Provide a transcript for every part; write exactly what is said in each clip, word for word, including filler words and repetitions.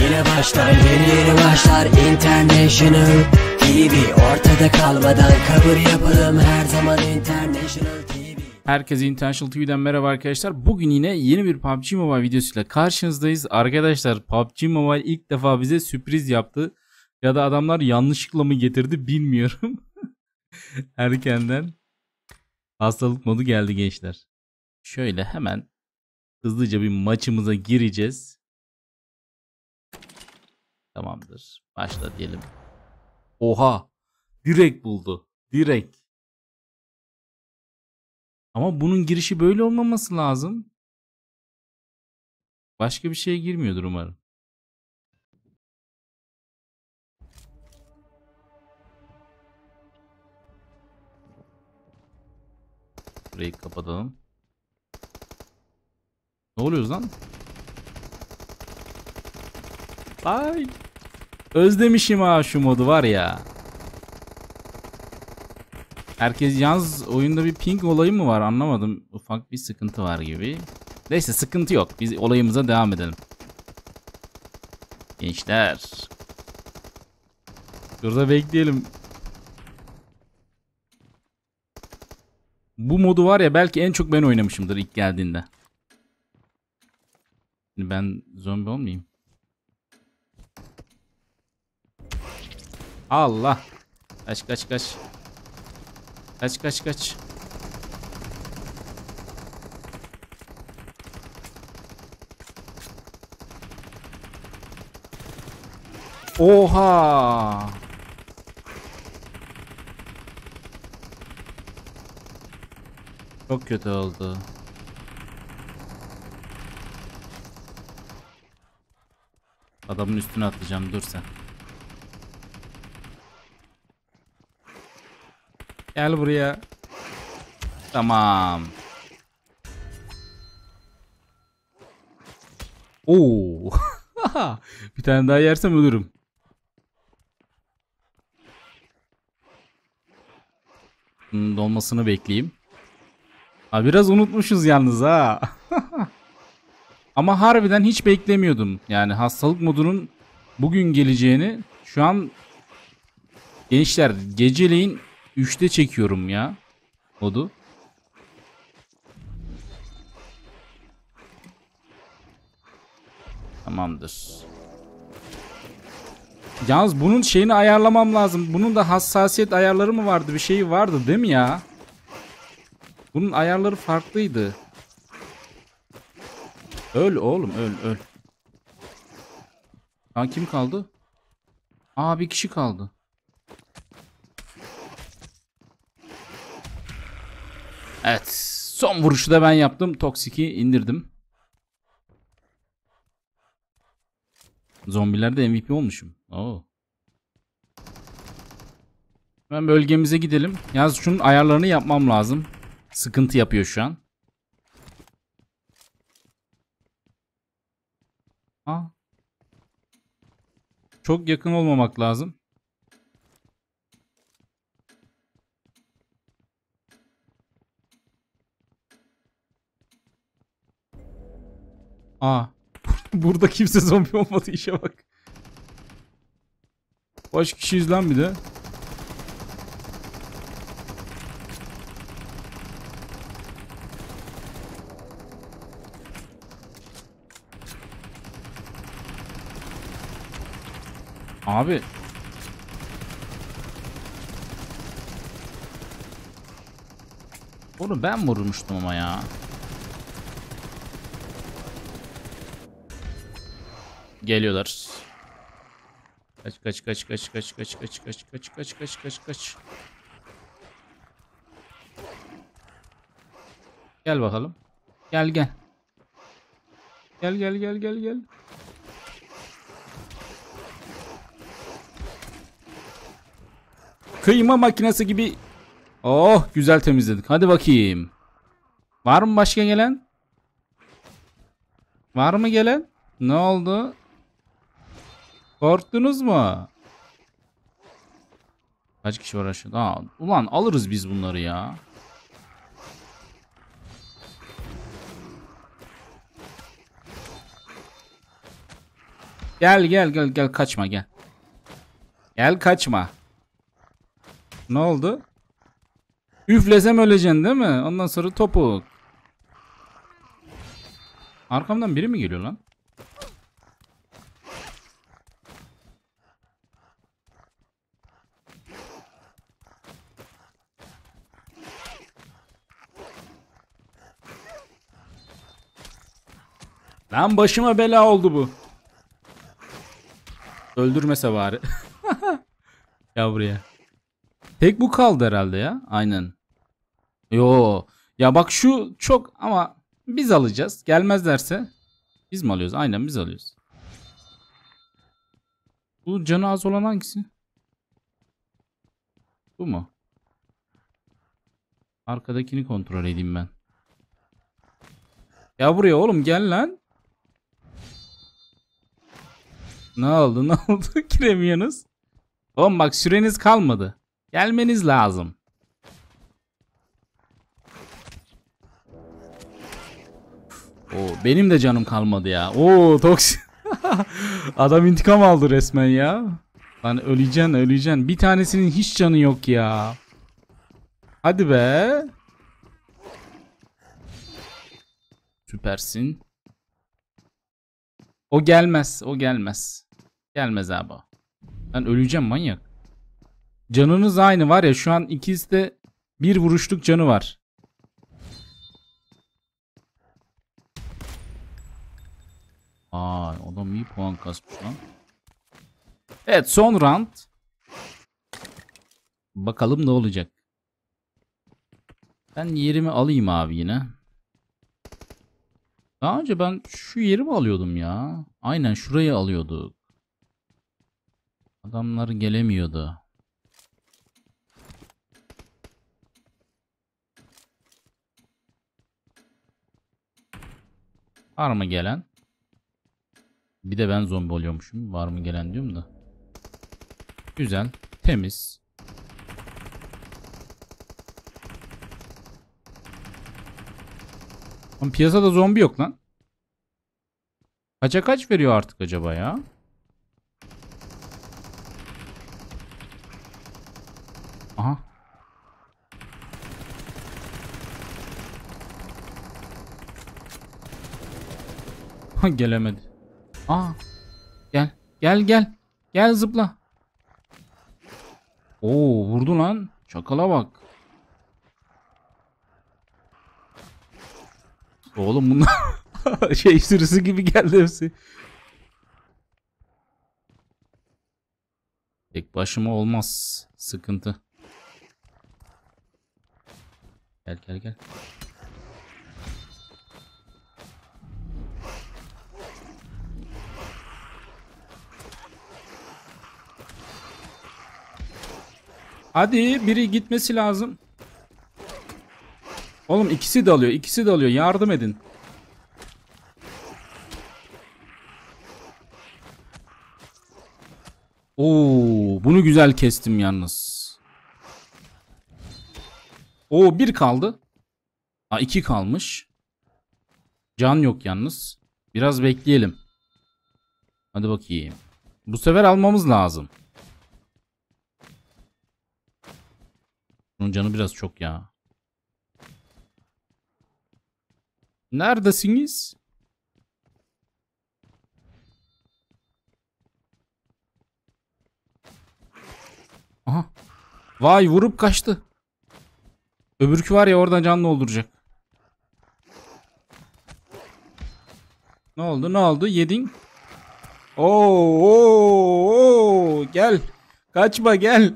yeni başlar, yeni yeni başlar International T V. Ortada kalmadan kabul yapalım her zaman International T V. Herkese International T V'den merhaba arkadaşlar. Bugün yine yeni bir P U B G Mobile videosuyla karşınızdayız. Arkadaşlar P U B G Mobile ilk defa bize sürpriz yaptı. Ya da adamlar yanlışlıkla mı getirdi bilmiyorum. Erkenden hastalık modu geldi gençler. Şöyle hemen hızlıca bir maçımıza gireceğiz. Tamamdır. Başla diyelim. Oha! Direkt buldu. Direkt. Ama bunun girişi böyle olmaması lazım. Başka bir şeye girmiyordur umarım. Burayı kapatalım. Ne oluyoruz lan? Ay! Özlemişim ha şu modu var ya. Herkes yalnız oyunda bir ping olayı mı var anlamadım. Ufak bir sıkıntı var gibi. Neyse sıkıntı yok. Biz olayımıza devam edelim. Gençler. Şurada bekleyelim. Bu modu var ya belki en çok ben oynamışımdır ilk geldiğinde. Şimdi ben zombi olmayayım. Allah. Kaç kaç kaç. Kaç kaç kaç. Oha. Çok kötü oldu. Adamın üstüne atlayacağım, dur sen. Gel buraya. Tamam. Oo. Bir tane daha yersem ölürüm. Bunun dolmasını bekleyeyim. Ha, biraz unutmuşuz yalnız ha. Ama harbiden hiç beklemiyordum. Yani hastalık modunun bugün geleceğini. Şu an gençler geceleyin üçte çekiyorum ya modu. Tamamdır. Yalnız bunun şeyini ayarlamam lazım. Bunun da hassasiyet ayarları mı vardı? Bir şeyi vardı değil mi ya? Bunun ayarları farklıydı. Öl oğlum öl öl. Ha, kim kaldı? Aa, bir kişi kaldı. Evet. Son vuruşu da ben yaptım. Toksik'i indirdim. Zombilerde M V P olmuşum. Oo. Hemen bölgemize gidelim. Yalnız şunun ayarlarını yapmam lazım. Sıkıntı yapıyor şu an. Ha. Çok yakın olmamak lazım. Aa. Burada kimse zombi olmadı, işe bak. Kaç kişiyiz lan bir de. Abi. Onu ben vurmuştum ama ya. Geliyorlar. Kaç kaç kaç kaç kaç kaç kaç kaç kaç kaç kaç kaç kaç. Gel bakalım. Gel gel. Gel gel gel gel gel. Kıyma makinesi gibi. Oh, güzel temizledik. Hadi bakayım. Var mı başka gelen? Var mı gelen? Ne oldu? Korktunuz mu? Kaç kişi var aşağıda? Aa, ulan alırız biz bunları ya. Gel gel gel gel kaçma gel. Gel kaçma. Ne oldu? Üflesem öleceksin değil mi? Ondan sonra topuk. Arkamdan biri mi geliyor lan? Lan başıma bela oldu bu. Öldürmese bari. Ya buraya. Tek bu kaldı herhalde ya. Aynen. Yo. Ya bak şu çok ama biz alacağız. Gelmezlerse biz mi alıyoruz? Aynen biz alıyoruz. Bu canı az olan hangisi? Bu mu? Arkadakini kontrol edeyim ben. Ya buraya oğlum gel lan. Ne oldu ne oldu? Giremiyorsunuz. Oğlum bak süreniz kalmadı. Gelmeniz lazım. Oo, benim de canım kalmadı ya. Oo toksik. Adam intikam aldı resmen ya. Lan öleceksin öleceksin. Bir tanesinin hiç canı yok ya. Hadi be. Süpersin. O gelmez. O gelmez. Gelmez abi. Ben öleceğim manyak. Canınız aynı var ya şu an ikisi de bir vuruşluk canı var. Aa, adam iyi puan kasmış lan. Evet son round. Bakalım ne olacak. Ben yerimi alayım abi yine. Daha önce ben şu yeri mi alıyordum ya? Aynen şurayı alıyorduk. Adamlar gelemiyordu. Var mı gelen? Bir de ben zombi oluyormuşum. Var mı gelen diyorum da. Güzel. Temiz. Ama piyasada zombi yok lan. Kaça kaç veriyor artık acaba ya? Aha. Gelemedi. Aa. Gel. Gel gel. Gel zıpla. Oo vurdu lan. Çakala bak. Oğlum bunlar şey sürüsü gibi geldi hepsi. Tek başıma olmaz. Sıkıntı. Gel gel gel. Hadi biri gitmesi lazım. Oğlum ikisi de alıyor. İkisi de alıyor. Yardım edin. Oo, bunu güzel kestim yalnız. Oo bir kaldı. Ha iki kalmış. Can yok yalnız. Biraz bekleyelim. Hadi bakayım. Bu sefer almamız lazım. Bunun canı biraz çok ya. Neredesiniz? Aha. Vay vurup kaçtı. Öbürkü var ya oradan can dolduracak. Ne oldu ne oldu yedin? Oo, oo, oo. Gel. Kaçma gel.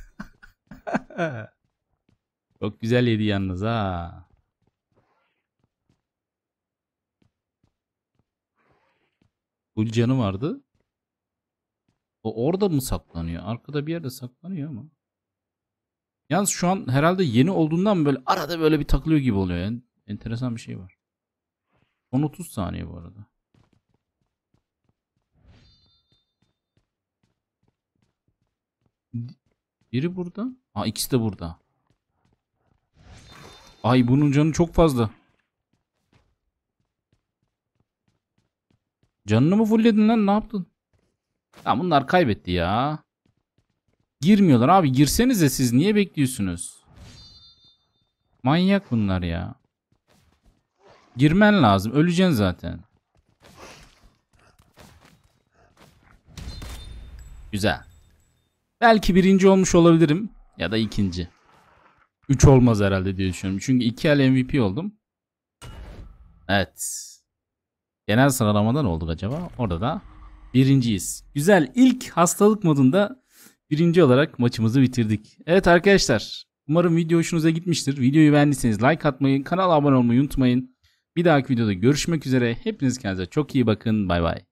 Çok güzel yedi yalnız ha. Full canı vardı. O orada mı saklanıyor? Arkada bir yerde saklanıyor ama. Yalnız şu an herhalde yeni olduğundan böyle arada böyle bir takılıyor gibi oluyor. Yani enteresan bir şey var. on otuz saniye bu arada. Biri burada. Aa ikisi de burada. Ay bunun canı çok fazla. Canını mı fullledin lan ne yaptın? Ya bunlar kaybetti ya. Girmiyorlar abi. Girsenize siz. Niye bekliyorsunuz? Manyak bunlar ya. Girmen lazım. Öleceksin zaten. Güzel. Belki birinci olmuş olabilirim. Ya da ikinci. Üç olmaz herhalde diye düşünüyorum. Çünkü iki el M V P oldum. Evet. Genel sıralamadan olduk acaba? Orada da birinciyiz. Güzel. İlk hastalık modunda birinci olarak maçımızı bitirdik. Evet arkadaşlar. Umarım video hoşunuza gitmiştir. Videoyu beğendiyseniz like atmayı, kanala abone olmayı unutmayın. Bir dahaki videoda görüşmek üzere. Hepiniz kendinize çok iyi bakın. Bay bay.